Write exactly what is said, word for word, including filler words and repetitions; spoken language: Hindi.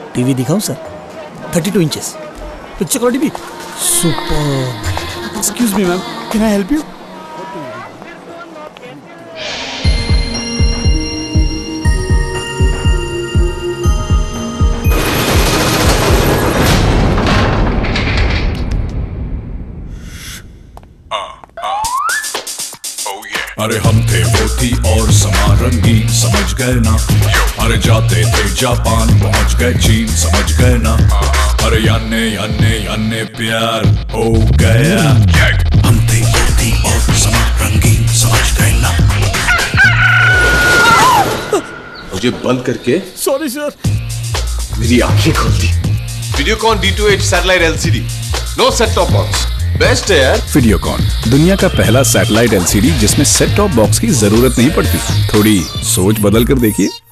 टीवी दिखाऊं sir? Thirty two inches, picture quality भी super. Excuse me ma'am, can I help you? अरे हम थे वो थी और समा रंगीन, समझ गए ना? अरे जाते थे जापान, पहुंच गए चीन, समझ गए ना? अरे याने याने याने प्यार हो गया। हम थे वो थी और समा रंगीन, समझ गए ना? मुझे बंद करके सॉरी सर, मेरी आंखें खोल दी। Videocon D two H satellite LCD, no set top box, best है यार। वीडियोकॉन, दुनिया का पहला सैटेलाइट एलसीडी जिसमें सेट टॉप बॉक्स की जरूरत नहीं पड़ती। थोड़ी सोच बदल कर देखिए।